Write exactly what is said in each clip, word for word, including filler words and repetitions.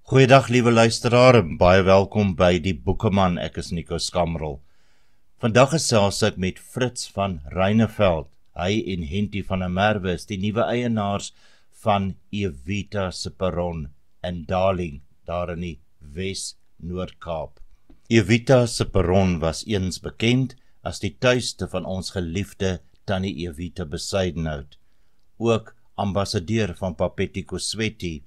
Goeiedag liewe luisteraar en baie welkom by die Boekeman. Ek is Nico Schamrel. Vandag gesels ek met Frits van Ryneveld. Hy en Hentie van der Merwe is die nuwe eienaars van Evita se Perron in Darling, daar in die Wes Noord-Kaap. Evita se Perron was eens bekend as die tuiste van ons geliefde Tannie Evita Bezuidenhout, ook ambassadeur van Papetico Sweetie,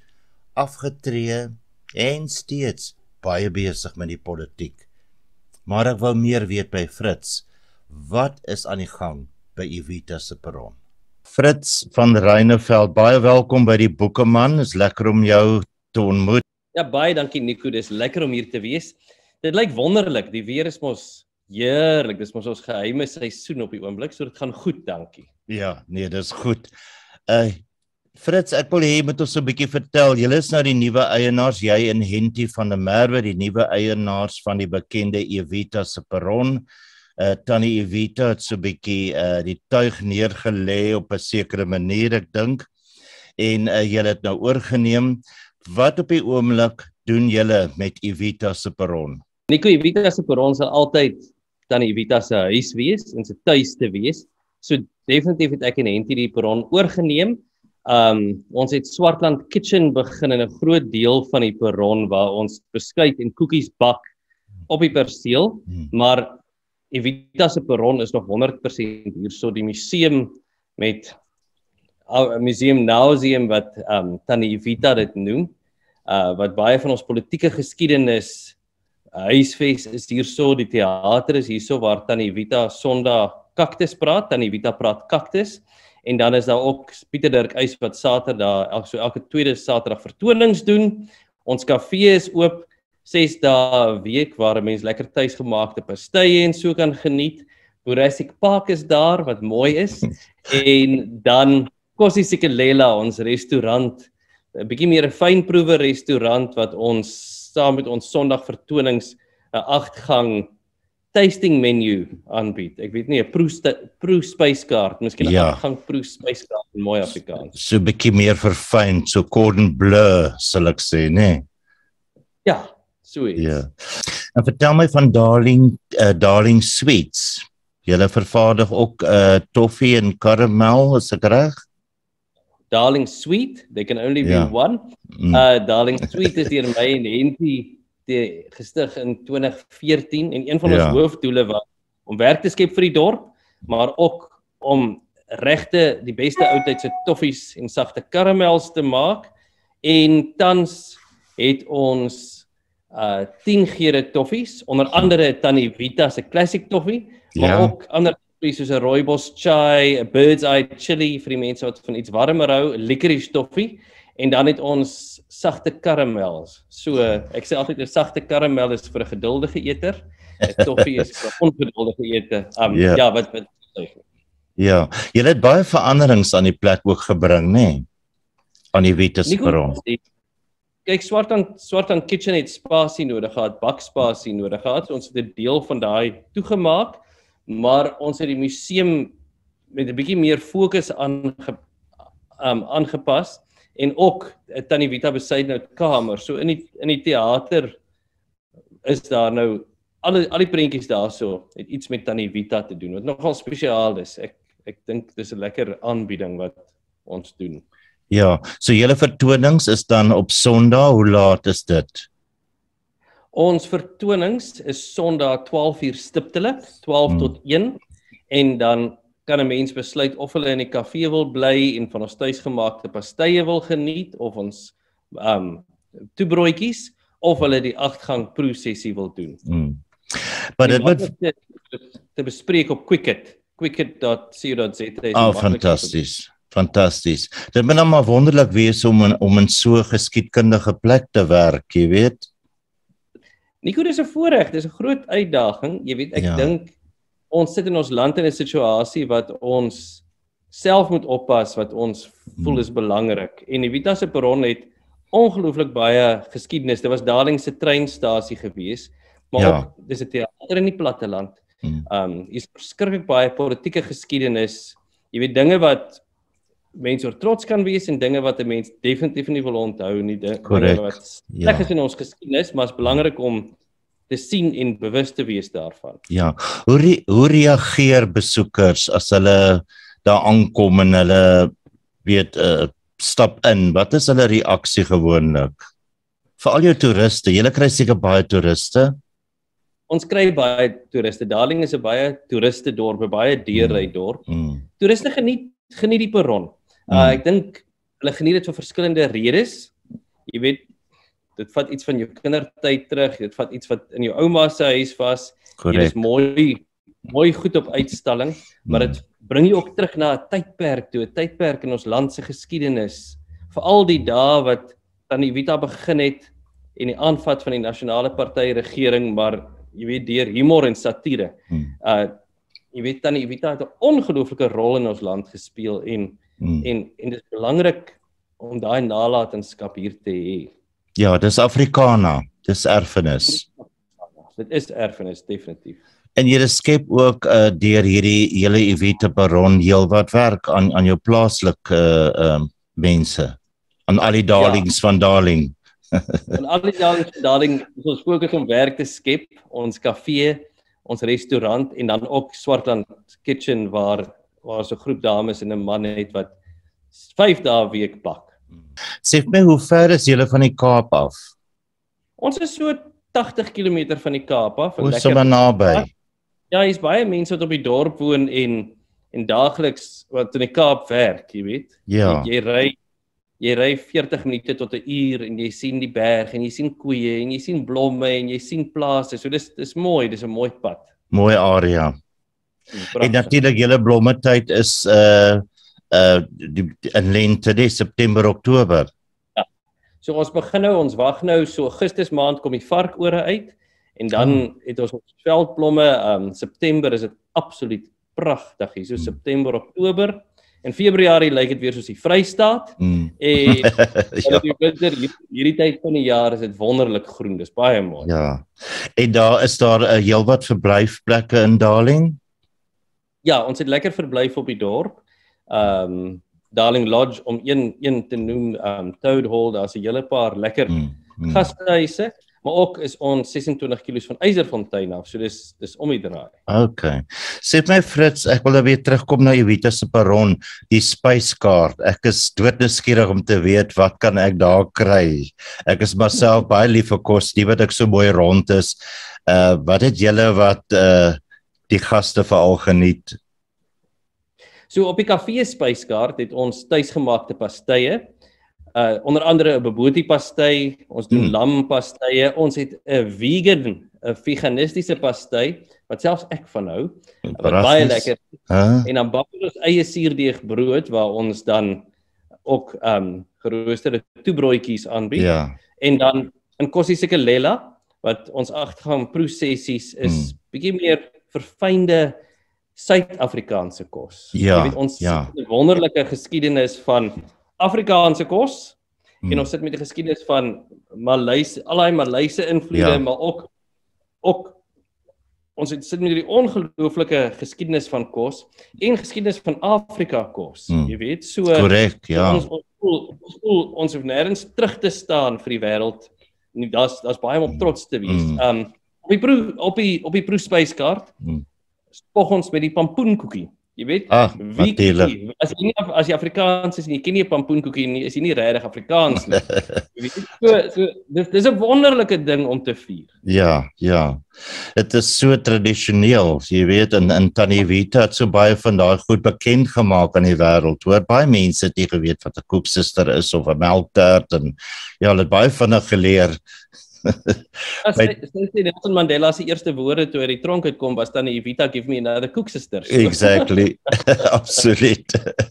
afgetree en steeds baie besig met die politiek. Maar ek wou meer weet by Frits, wat is aan die gang by Evita se Perron? Frits van Ryneveld, baie welkom by die Boekeman, is lekker om jou te ontmoet. Ja, baie dankie Nico, dis lekker om hier te wees. Dit lyk wonderlik, die weer is mos heerlik, dis mos ons geheime seisoen op die oomblik, so dit gaan goed, dankie. Ja, nee, dis goed. Uh, Frits, ek wil hê jy moet ons 'n bietjie vertel, julle is nou die nuwe eienaars, jy en Hentie van der Merwe, die nuwe eienaars van die bekende Evita se Perron. Uh, Tannie Evita het so 'n bietjie uh, die tuig neergelê op 'n sekere manier, ek dink, en uh, julle het nou oorgeneem. Wat op die oomblik doen julle met Evita se Perron? Nico, Evita se Perron sal altyd Tannie Evita se huis wees en sy tuiste wees. So definitief het ek en Hentie die Perron oorgeneem. Um, ons het Swartland Kitchen begin in 'n groot deel van die Perron waar ons beskuit en koekies bak op die perseel, hmm. maar Evita se Perron is nog honderd persent hier, so die museum met uh, museum nauseum wat um, Tannie Evita dit noem, uh, wat baie van ons politieke geskiedenis uh, huisves is hierso, die teater is hierso waar Tannie Evita Sondag kaktus praat, Tannie Evita praat kaktus. En dan is daar ook Pieter Dirk Eis wat Saterdag, so elke tweede Saterdag vertonings doen. Ons kafee is oop ses dae 'n week waar mense lekker tuisgemaakte pastye en so kan geniet. Boerebaroque Park is daar wat mooi is. En dan Kossie Sikelela, ons restaurant, 'n bietjie meer 'n fynproewe restaurant wat ons saam met ons Sondag vertonings 'n agtgang tasting menu aanbied. Ek weet nie, 'n proe spyskaart, miskien 'n ja. agtgang proe spyskaart in mooi Afrikaans. So 'n bietjie meer verfyn, so cordon bleu sal ek sê, né? Ja, so iets. Ja. En vertel my van Darling, uh, Darling Sweets. Julle vervaardig ook uh, toffee en karamel, is ek reg? Darling Sweet, they can only ja. be one. Mm. Uh, Darling Sweet is deur my en Hentie die gestig in twintig veertien en een van ja. ons hoofdoele was om werk te skep vir die dorp, maar ook om regte, die beste oudtydse toffies en sagte karamels te maak. En tans het ons uh, tien geure toffies, onder andere Tannie Evita se classic toffee, maar ja. ook ander toffies soos 'n rooibos chai, 'n bird's eye chili vir die mense wat van iets warmer hou, 'n licorice toffee. En dan het ons sagte karamels. So, ek sê altyd 'n sagte karamel is vir 'n geduldige eter. 'n Toffee is vir 'n ongeduldige eter. Um, yeah. Ja, wat wat Ja, jy het baie veranderings aan die plek ook gebring, né? Nee? Aan die Evita se Perron. Kyk, Swartland Swartland Kitchen het spasie nodig gehad, bakspasie nodig gehad. So ons het 'n deel van daai toegemaak, maar ons het die museum met 'n bietjie meer fokus aan um, aangepas. En ook Tannie Evita Bezuidenhout kamer. So in die in die teater is daar nou al al die prentjies daarso het iets met Tannie Evita te doen wat nogal spesiaal is. Ek ek dink dis 'n lekker aanbieding wat ons doen. Ja, so julle vertonings is dan op Sondag, hoe laat is dit? Ons vertonings is Sondag twaalf uur stiptelik, twaalf hmm. tot een, en dan kan 'n mens besluit of hulle in die kafee wil bly en van ons tuisgemaakte pastye wil geniet, of ons um, toebroodjies, of hulle die agtgang proesessie wil doen. Mm. Maar dit moet te, te bespreek op Quicket, quicket dot co dot za. Oh, fantasties, fantasties. Dit moet nou maar wonderlik wees om in, om in so 'n geskiedkundige plek te werk, jy weet. Nico, dis 'n voorreg, dis 'n groot uitdaging, jy weet, ek ja. dink ons sit in ons land in 'n situasie wat ons self moet oppas, wat ons voel is belangrik. En Evita se Perron het ongelooflik baie geskiedenis. Dit was Darling se treinstasie gewees, maar ja. ook dis 'n teater in die platteland. Hmm. Um, hier is verskriklik baie politieke geskiedenis. Jy weet, dinge wat mense oor trots kan wees en dinge wat 'n mens definitief nie wil onthou nie, dinge Correct. wat Ja. sleg is in ons geskiedenis, maar is belangrik om te sien en bewus te wees daarvan. Ja, hoe re hoe reageer besoekers as hulle daar aankom en hulle weet uh, stap in? Wat is hulle reaksie gewoonlik? Veral jou toeriste, julle kry seker baie toeriste. Ons kry baie toeriste. Darling is 'n baie toeriste dorp, 'n baie deurry dorp. Mm. Toeriste geniet geniet die Perron. Uh, Mm. ek dink hulle geniet dit vir verskillende redes. Jy weet, dit vat iets van jou kindertyd terug, dit vat iets wat in jou ouma se huis was. Dit is Korrek. mooi mooi goed op uitstalling, maar dit bring jou ook terug na 'n tydperk toe, 'n tydperk in ons land se geskiedenis. Veral die dae wat Tannie Evita begin het en die aanvat van die nasionale party regering, maar jy weet deur humor en satire. Mm. Uh jy weet Tannie Evita het 'n ongelooflike rol in ons land gespeel en Mm. en en dit is belangrik om daai nalatenskap hier te hê. Ja, dis Afrikana, dis erfenis. Dit is erfenis definitief. En jy skep ook uh, deur hierdie hele Evita Perron heelwat werk aan aan jou plaaslike uh, um, mense, aan al die darlings ja. van Darling. En al die darlings van Darling, ons fokus om werk te skep, ons kafee, ons restaurant en dan ook Swartland Kitchen waar waar so 'n groep dames en 'n man het wat vyf dae 'n week bak. Sê my, hoe ver is julle van die Kaap af? Ons is so tagtig kilometer van die Kaap af. Hoe sommer naby? Ja, hier's baie mense wat op die dorp woon en en daagliks wat in die Kaap werk, jy weet. Ja. Jy, jy ry jy ry veertig minute tot 'n uur en jy sien die berg en jy sien koeie en jy sien blomme en jy sien plase. So dis dis mooi, dis 'n mooi pad. Mooi area. Prachtig. En natuurlik julle blommetyd is uh uh die, die, in lente, die September, Oktober. Ja. So ons begin nou, ons wag nou so Augustus maand kom die varkore uit en dan oh. het ons ons veldblomme, um September is dit absoluut pragtig hier. So September, Oktober en Februarie lyk dit weer soos die Vrystaat. Mm. En Ja. die winter hier, hierdie tyd van die jaar is dit wonderlik groen. Dis baie mooi. Ja. En daar is daar 'n uh, heelwat verblyfplekke in Darling. Ja, ons het lekker verblyf op die dorp. Um Darling Lodge om een een te noem, um Toad Hall, daar's 'n hele paar lekker Mm. Mm. gastehuise, maar ook is ons ses en twintig kilometers van Eiserfontein af. So dis dis om die draai. Okay. Sê my Frits, ek wil nou weer terugkom na Evita se Perron, die spyskaart. Ek is doodnuuskierig om te weet wat kan ek daar kry. Ek is myself baie lief vir kos, die wat ek so mooi rond is. Uh wat het julle wat uh die gaste veral geniet? So op die kafee spyskaart het ons tuisgemaakte pastye. Uh onder andere 'n bobotie pasty, ons doen Hmm. lampastye, ons het 'n vegan, 'n veganistiese pasty wat selfs ek van hou, wat baie lekker is. Huh? En dan bak ons eie suurdeeg brood waar ons dan ook um geroosterde toebroodjies aanbied. Ja. En dan in kosie seker lela wat ons agtergaan prosessies is Hmm. bietjie meer verfynde Suid-Afrikaanse kos. Ja, Jy weet ons ja. het 'n wonderlike geskiedenis van Afrikaanse kos Hmm. en ons sit met 'n geskiedenis van Maleise, al daai Maleise invloede, Ja. maar ook ook ons het sit met hierdie ongelooflike geskiedenis van kos en geskiedenis van Afrika kos. Hmm. Jy weet, so Korrek, ja. ons ons voel, ons voel ons hoef nêrens terug te staan vir die wêreld. Daar's daar's baie om trots te wees. Mm. Um op die proe op die op die proespyskaart Mm. spog ons met die pampoenkoekie. Jy weet, Ah, wie natuurlijk. as jy nie as jy Afrikaans is en jy ken nie 'n pampoenkoekie nie, is jy nie regtig Afrikaans nie. Jy weet, so so dis dis 'n wonderlike ding om te vier. Ja, ja. Dit is so tradisioneel, jy weet, en, en Tannie Evita het so baie van daai goed bekend gemaak aan die wêreld. Hoor, baie mense het nie geweet wat 'n koeksuster is of 'n melktert en ja, hulle het baie vinnig geleer. As By- sê Nelson Mandela se eerste woorde toe uit die tronk uitkom was dan Evita give me another cook sister. Exactly. Absoluut.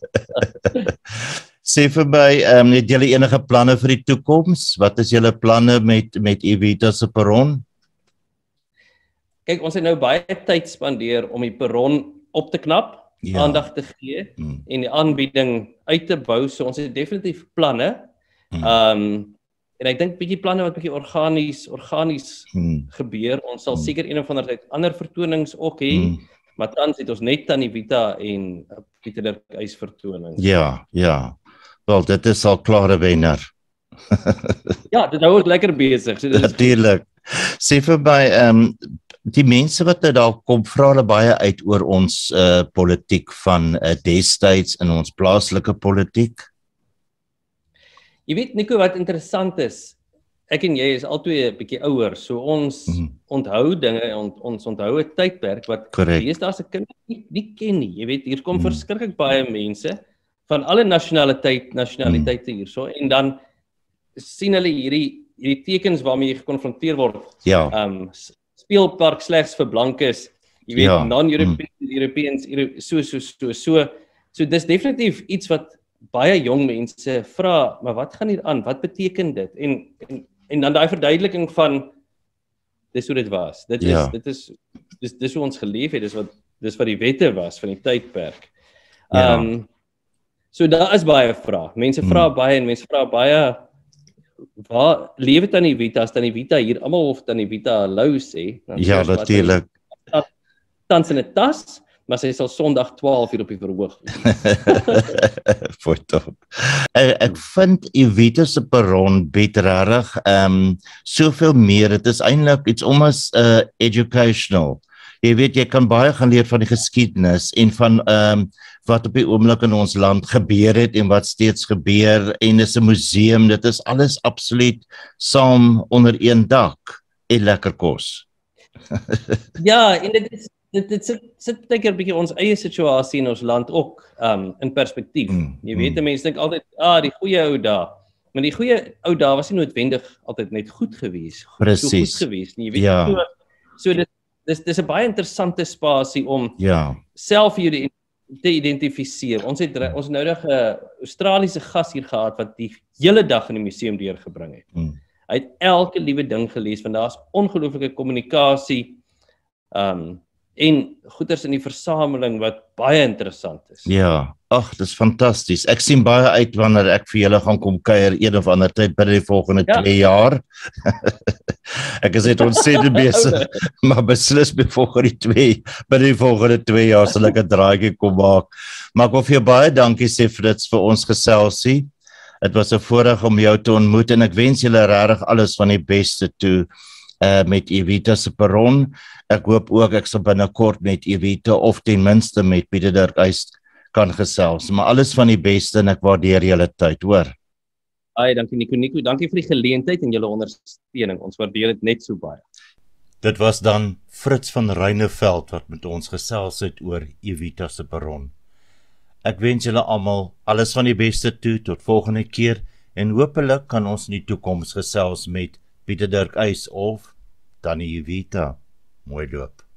Sê vir my, um, het julle enige planne vir die toekoms? Wat is julle planne met met Evita se Perron? Kyk, ons het nou baie tyd spandeer om die Perron op te knap, Ja. aandag te gee Hmm. en die aanbieding uit te bou. So ons het definitief planne. Hmm. Um en ek dink bietjie planne wat bietjie organies organies Hmm. gebeur. Ons sal Hmm. seker een of ander tyd ander vertonings ook hê, Hmm. maar tans het ons net Tannie Evita en Pieter Dirk Uys vertonings. Ja, ja. Wel, dit is al klare wenner. Ja, dit hou ook lekker besig. So Natuurlijk. Sê vir my, um, die mense wat nou daar kom, vra hulle baie uit oor ons uh, politiek van uh, destyds in ons plaaslike politiek. Jy weet, Nico, wat interessant is, ek en jy is albei 'n bietjie ouer, so ons mm. onthou dinge, on, ons onthou 'n tydperk wat deesdae se kinders nie, nie ken nie. Jy weet, hier kom mm. verskriklik baie mense van alle nasionaliteit, nasionaliteite mm. hierso, en dan sien hulle hierdie hierdie tekens waarmee jy gekonfronteer word. Ja. Um speelpark slegs vir blankes, jy weet, ja. non-Europeans, mm. Europeans, so so so so. So dis definitief iets wat baie jong mense vra, maar wat gaan hier aan? Wat beteken dit? En en, en dan daai verduideliking van dis hoe dit was. Dit ja. is dit is dis dis hoe ons geleef het, dis wat dis wat die wette was van die tydperk. Ja. Um so daar is baie vrae. Mense vra mm. baie en mense vra baie waar lewe Tannie Evita, as Tannie Evita hier almal of Tannie Evita hallo sê. Ja, natuurlik. Tans in 'n tas, maar sy sal Sondag twaalf uur op die verhoog. Voortop. Ek, ek vind Evita se Perron bied regtig ehm soveel meer. Dit is eintlik iets almost uh, educational. Jy weet, jy kan baie gaan leer van die geskiedenis en van ehm um, wat op die oomblik in ons land gebeur het en wat steeds gebeur, en dis 'n museum, dit is alles absoluut saam onder een dak en lekker kos. Ja, en dit is dit dit sit sit baie keer 'n bietjie ons eie situasie in ons land ook um in perspektief. Mm, Jy weet, mm. mense dink altyd, ah, die goeie ou dae. Maar die goeie ou dae was nie noodwendig altyd net goed gewees, Precies. so goed gewees nie. Jy weet, ja. so, so dit dis dis 'n baie interessante spasie om ja. self hierdie te identifiseer. Ons het ons nou 'n Australiese gas hier gehad wat die hele dag in die museum deurgebring het. Mm. Hy het elke liewe ding gelees, want daar's ongelooflike kommunikasie um en goeders in die versameling wat baie interessant is. Ja, ag, dis fantasties. Ek sien baie uit wanneer ek vir julle gaan kom kuier een of ander tyd binne die volgende ja. twee jaar. Ek is net ontsettend besig, maar beslis by volgende twee, binne die volgende twee jaar sal ek 'n draaitjie kom maak. Maar ek wil vir jou baie dankie sê, Frits, vir ons geselsie. Dit was 'n voorreg om jou te ontmoet en ek wens julle regtig alles van die beste toe uh, met Evita se Perron. Ek hoop ook ek sal binnekort met Evita of ten minste met Pieter Dirk Uys kan gesels. Maar alles van die beste en ek waardeer julle tyd, hoor. Ai, dankie Nico, Nico, dankie vir die geleentheid en julle ondersteuning. Ons waardeer dit net so baie. Dit was dan Frits van Ryneveld wat met ons gesels het oor Evita se Perron. Ek wens julle almal alles van die beste toe tot volgende keer en hopelik kan ons in die toekoms gesels met Pieter Dirk Uys of Tannie Evita. Mooi loop.